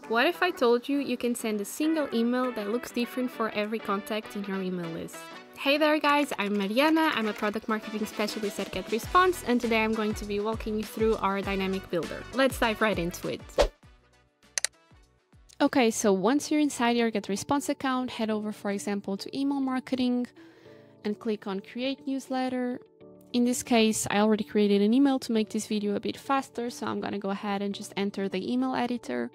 What if I told you you can send a single email that looks different for every contact in your email list? Hey there guys, I'm Mariana, I'm a product marketing specialist at GetResponse, and today I'm going to be walking you through our dynamic builder. Let's dive right into it. Okay, so once you're inside your GetResponse account, head over, for example, to email marketing and click on create newsletter. In this case, I already created an email to make this video a bit faster, so I'm gonna go ahead and just enter the email editor.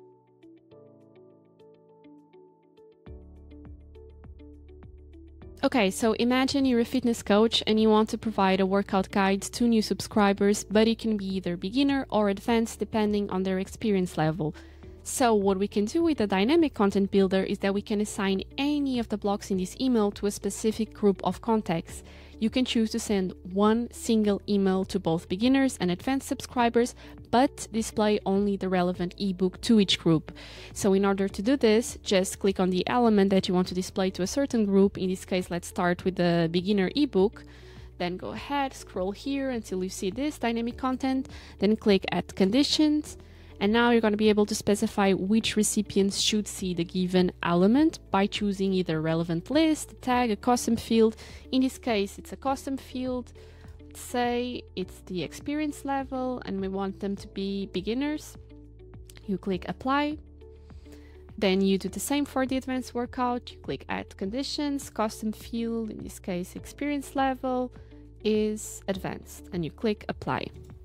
Okay, so imagine you're a fitness coach and you want to provide a workout guide to new subscribers, but it can be either beginner or advanced depending on their experience level. So what we can do with the dynamic content builder is that we can assign any of the blocks in this email to a specific group of contacts. You can choose to send one single email to both beginners and advanced subscribers, but display only the relevant ebook to each group. So in order to do this, just click on the element that you want to display to a certain group. In this case, let's start with the beginner ebook. Then go ahead, scroll here until you see this dynamic content, then click Add Conditions. And now you're going to be able to specify which recipients should see the given element by choosing either a relevant list, a tag, a custom field. In this case, it's a custom field. Let's say it's the experience level and we want them to be beginners. You click Apply. Then you do the same for the advanced workout. You click Add Conditions, custom field, in this case, experience level is advanced, and you click Apply.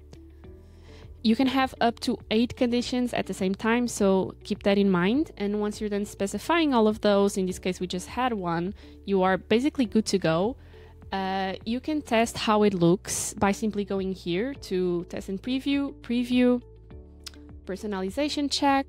You can have up to 8 conditions at the same time, so keep that in mind. And once you're done specifying all of those, in this case we just had one, you are basically good to go. You can test how it looks by simply going here to Test and Preview, Personalization check,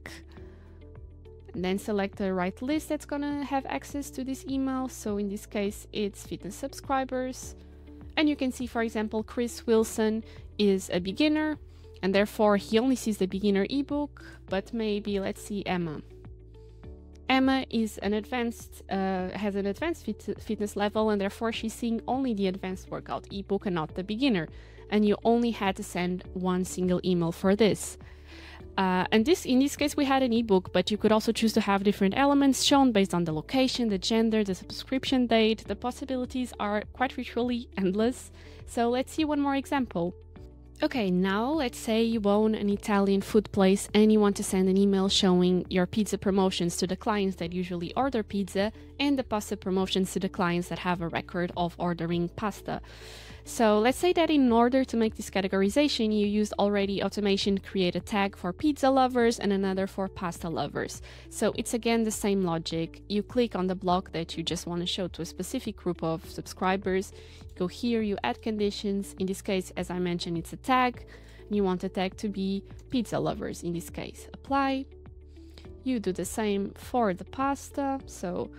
and then select the right list that's gonna have access to this email. So in this case it's fitness subscribers. And you can see, for example, Chris Wilson is a beginner, and therefore he only sees the beginner ebook, but maybe let's see Emma. Emma is an advanced, has an advanced fitness level, and therefore she's seeing only the advanced workout ebook and not the beginner. And you only had to send one single email for this. In this case we had an ebook, but you could also choose to have different elements shown based on the location, the gender, the subscription date. The possibilities are quite literally endless. So let's see one more example. Okay, now let's say you own an Italian food place and you want to send an email showing your pizza promotions to the clients that usually order pizza and the pasta promotions to the clients that have a record of ordering pasta. So let's say that in order to make this categorization, you used already automation, create a tag for pizza lovers and another for pasta lovers. So it's again the same logic. You click on the block that you just want to show to a specific group of subscribers. Go here, you add conditions. In this case, as I mentioned, it's a tag. You want the tag to be pizza lovers. In this case, apply. You do the same for the pasta. So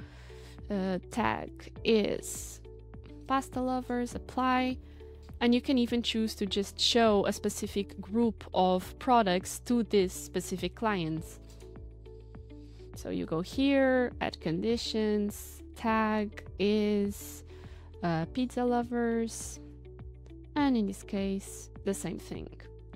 tag is pasta lovers, apply. And you can even choose to just show a specific group of products to this specific clients. So you go here, add conditions, tag is pizza lovers, and in this case the same thing.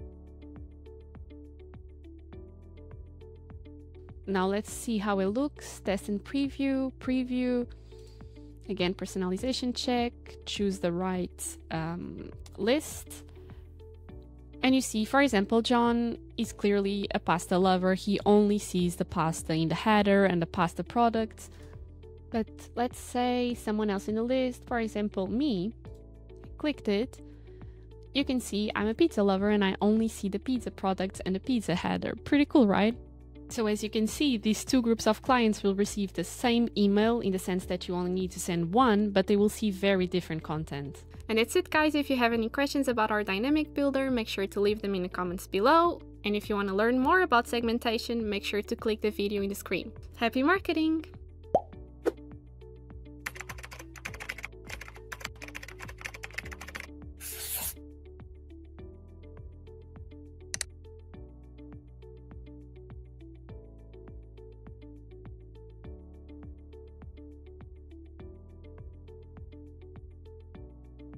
Now let's see how it looks. Test and preview. Again, personalization check, choose the right list. And you see, for example, John is clearly a pasta lover. He only sees the pasta in the header and the pasta products. But let's say someone else in the list, for example, me, clicked it. You can see I'm a pizza lover and I only see the pizza products and the pizza header. Pretty cool, right? So as you can see, these two groups of clients will receive the same email in the sense that you only need to send one, but they will see very different content. And that's it, guys. If you have any questions about our dynamic builder, make sure to leave them in the comments below. And if you want to learn more about segmentation, make sure to click the video in the screen. Happy marketing!